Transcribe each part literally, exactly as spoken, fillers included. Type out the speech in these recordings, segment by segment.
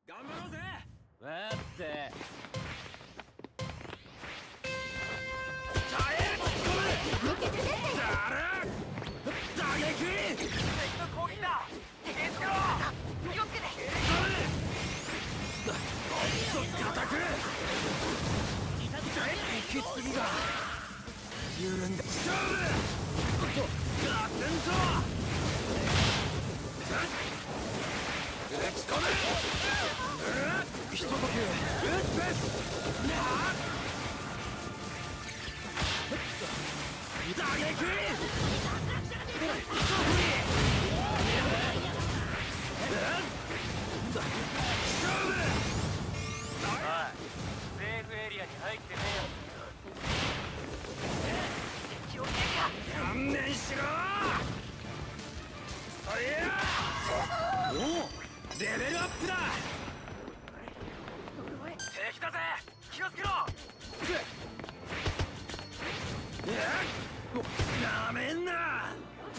頑張ろうぜ。待って。 抜けて出て。 打撃。 敵の攻撃だ。気をつけろ。気をつけて。 そっかたく。息継ぎが緩んで。勝負。ガツンと。打ち込む。一呼吸。打つべし。打撃。 セーフエリアに入ってねえよ。敵を撃破。 観念しろ。そりゃおお、レベルアップだ。 敵だぜ。気をつけろ。 なめんな。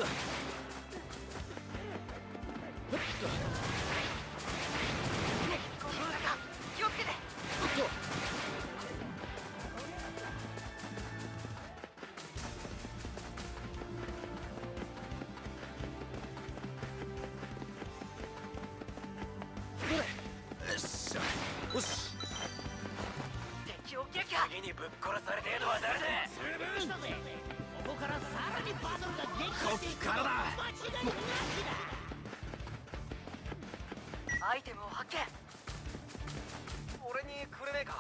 気をつけて。 よっしゃ。よし。 敵を撃破。次にぶっ殺されてえのは誰だ。 十分。 ここからさらにバトルが激化していく。 こっからだ。 間違いなしだ。 アイテムを発見。俺にくれねえか。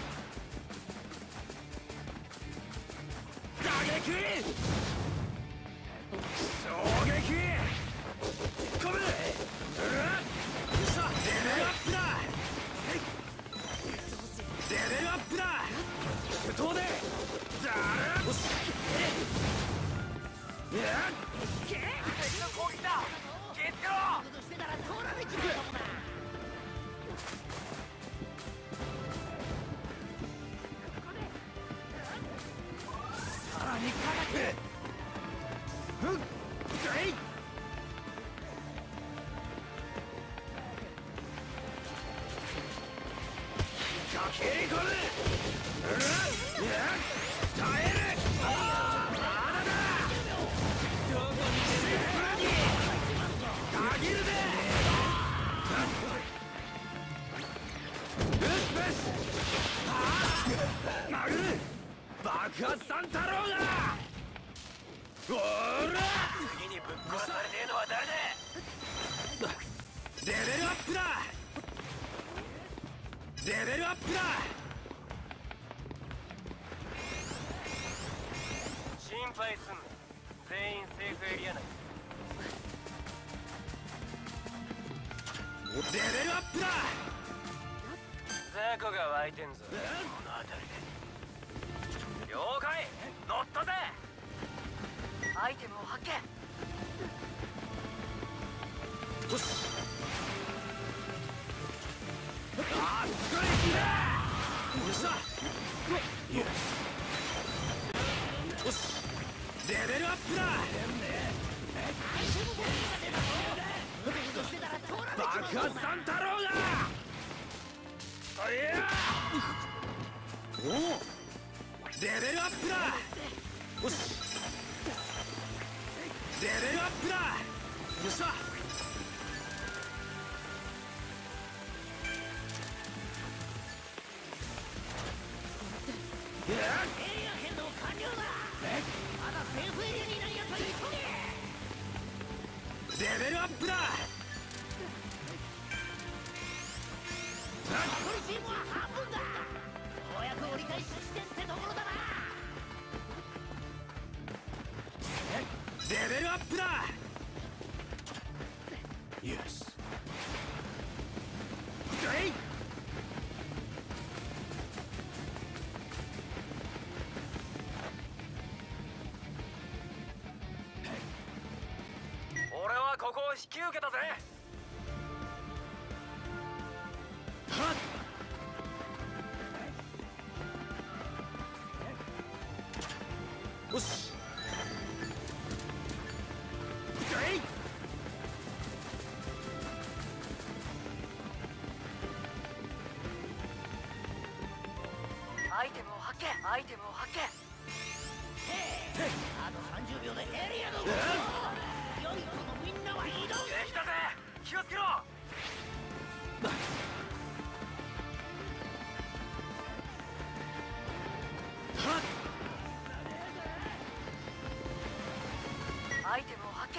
打撃。衝撃。突っ込む。さあレベルアップだ。レベルアップだ。不当で。だー。よし。いや。 敵の攻撃だ。気をつけろ。 ことしてたら取られちまうかもな。 さらに科学。ふっ。せい。かけ込む。うら。いや。耐える。ああだ。どこにシンプルに。たぎるぜ。ブスブス。ああ。殴る。爆発三太郎だ。おら。 次にぶっ殺されてえのは誰だ。 レベルアップだ。レベルアップだ。 心配すんな。全員セーフエリア内。 レベルアップだ。 雑魚が湧いてんぞ。この辺りで。了解。乗ったぜ。アイテムを発見。 よし。ああ、すごいだ。よっしゃ。よし。よし。レベルアップだ。爆発三太郎だ。そりゃ。おお。レベルアップだ。よし。レベルアップだ。よっしゃ。 エリア変動完了だ。まだセーフエリアにいないやつは急げ。 レベルアップだ。 残りチームは半分だ。ようやく折り返し地点ってところだな。 レベルアップだ。よし。えい。 俺はここを引き受けたぜ。 はっ。よし。えい。 アイテムを発見アイテムを発見。 あとさんじゅうびょうでエリアの良い子のみんなは移動。 できたぜ。気をつけろ。アイテムを発見。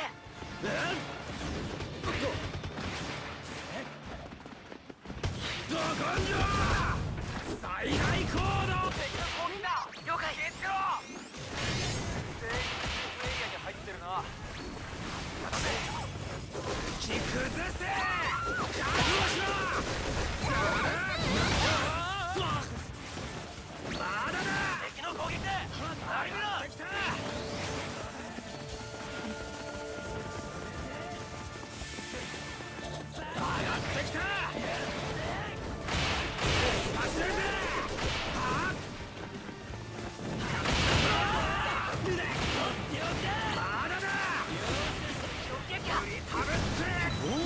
どこんじゃ最大高度。敵の攻撃だ。了解。 気をつけろ。 全員エリアに入ってるな。 打ち崩せ。覚悟しろ。まだだ。 敵の攻撃であり見ろ。 できた。上がってきた。走るぜ。はっ。まだだ。 衝撃だ。 振りたぶって。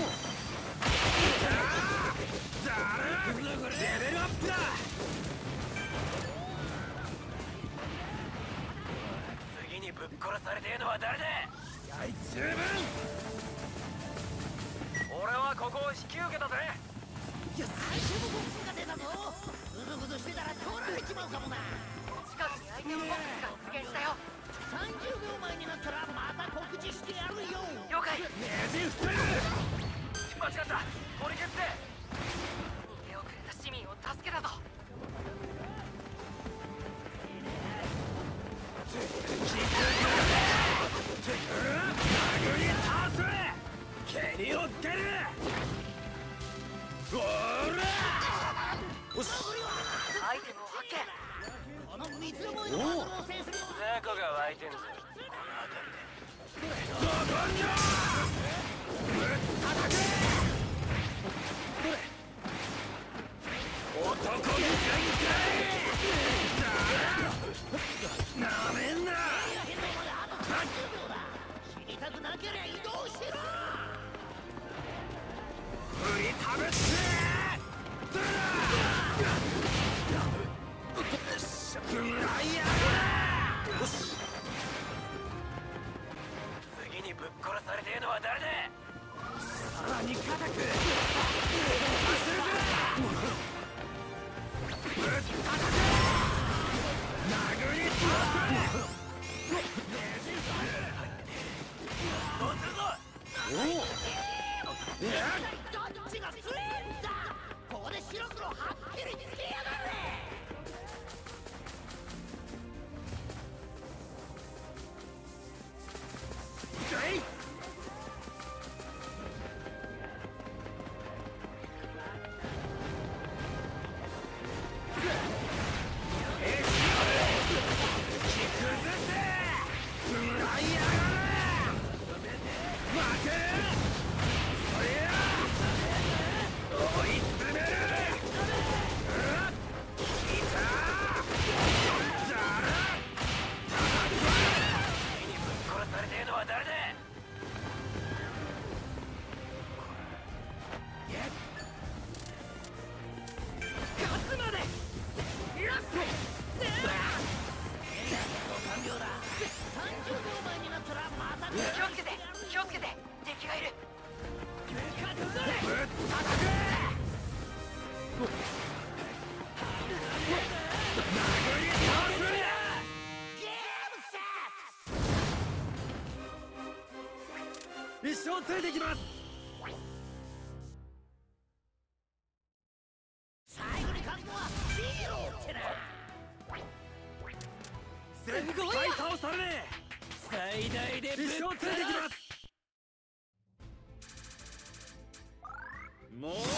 だーレベルアップだ。 次にぶっ殺されてえのは誰だ。 やい十分。 俺はここを引き受けたぜ。 アイテムボックスが出たぞ。ぐずぐずしてたら通られちまうかもな。 近くにアイテムボックスが出現したよ。 さんじゅうびょうまえになったらまた告知してやるよ。 了解。 ネジ伏せる。 間違った。取り消して。逃げ遅れた市民を助けたぞ。 殴り倒す。蹴りをつける。おら。よし。 アイテムを発見。 この三つどもえのバトルを制する。 雑魚が湧いてんぞ。 どこんじゃ。叩け。男に全開。なめんな。 変動まであとさんじゅうびょうだ。死にたくなけりゃ移動しろ。 振りたぶって。フライヤーだ。よし。 次にぶっ殺されてえのは誰だ。 さらに固く。走るぜ。ぶったたけ。殴り倒す。 どうするぞ。 おお。 どっちが強いんだ。ここで白黒はっきりつけやがれ。 えい。 気をつけて。気をつけて。敵がいる。 一生ついてきます。 最後に勝つのはヒーローってな。 絶対倒されねえ。最大で一生ついてきます。もう